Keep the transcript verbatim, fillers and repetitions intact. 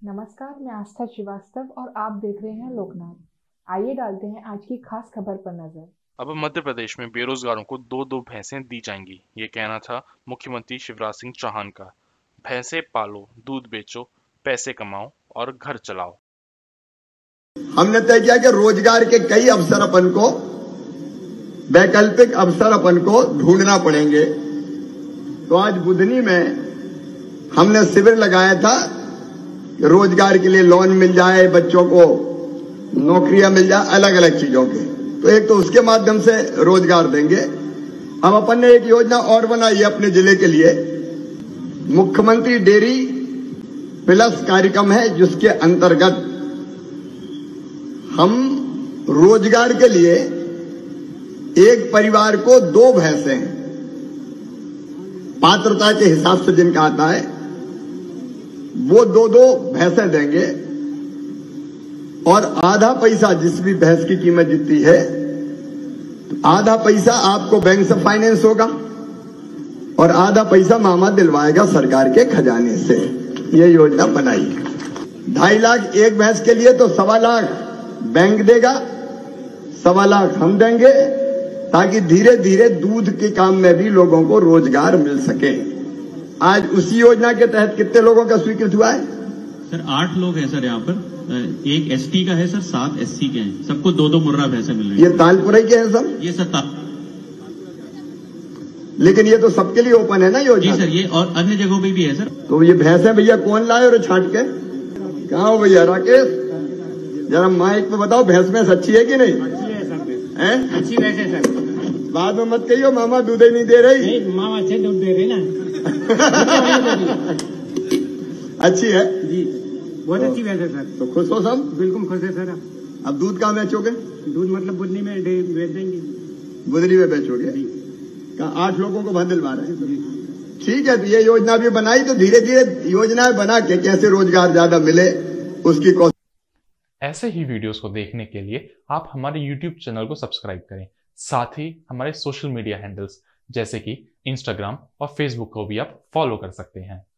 नमस्कार, मैं आस्था श्रीवास्तव और आप देख रहे हैं लोकनाथ। आइए डालते हैं आज की खास खबर पर नजर। अब मध्य प्रदेश में बेरोजगारों को दो दो भैंसें दी जाएंगी, ये कहना था मुख्यमंत्री शिवराज सिंह चौहान का। भैंसें पालो, दूध बेचो, पैसे कमाओ और घर चलाओ। हमने तय किया कि रोजगार के कई अवसर अपन को, वैकल्पिक अवसर अपन को ढूंढना पड़ेंगे। तो आज बुधनी में हमने शिविर लगाया था कि रोजगार के लिए लोन मिल जाए, बच्चों को नौकरियां मिल जाए, अलग अलग चीजों के। तो एक तो उसके माध्यम से रोजगार देंगे। हम अपन ने एक योजना और बनाई है अपने जिले के लिए, मुख्यमंत्री डेयरी प्लस कार्यक्रम है, जिसके अंतर्गत हम रोजगार के लिए एक परिवार को दो भैंसें पात्रता के हिसाब से जिनका आता है वो दो दो भैंसें देंगे और आधा पैसा, जिस भी भैंस की कीमत जितनी है, तो आधा पैसा आपको बैंक से फाइनेंस होगा और आधा पैसा मामा दिलवाएगा सरकार के खजाने से। ये योजना बनाई। ढाई लाख एक भैंस के लिए तो सवा लाख बैंक देगा, सवा लाख हम देंगे, ताकि धीरे धीरे दूध के काम में भी लोगों को रोजगार मिल सके। आज उसी योजना के तहत कितने लोगों का स्वीकृत हुआ है? सर आठ लोग हैं सर यहाँ पर। एक एसटी का है सर, सात एससी के हैं। सबको दो दो मुर्रा भैंसे मिल रही है। ये तालपुरे के हैं सर? ये सर ताल... लेकिन ये तो सबके लिए ओपन है ना योजना? जी सर, ये और अन्य जगहों पे भी है सर। तो ये भैंसे भैया कौन लाए और छाट के? कहाँ हो भैया? राकेश, जरा माइक पे बताओ, भैंस भैंस अच्छी है कि नहीं? अच्छी है सर। हैं? अच्छी भैंस है सर। बाद में मत कहियो मामा दूध ही नहीं दे रही। नहीं, मामा अच्छे दूध दे रहे ना। अच्छी है जी, बहुत अच्छी भैंस है सर। तो खुश हो सब? बिल्कुल खुश है सर। अब दूध कहाँ बेचोगे? दूध मतलब बुधनी में बेच देंगे। बुधनी में बेचोगे? कहाँ? आठ लोगों को भर दिलवा रहे हैं। ठीक है, तो ये योजना भी बनाई, तो धीरे धीरे योजनाएं बना के कैसे रोजगार ज्यादा मिले उसकी कोशिश। ऐसे ही वीडियोस को देखने के लिए आप हमारे यूट्यूब चैनल को सब्सक्राइब करें। साथ ही हमारे सोशल मीडिया हैंडल्स जैसे कि इंस्टाग्राम और फेसबुक को भी आप फॉलो कर सकते हैं।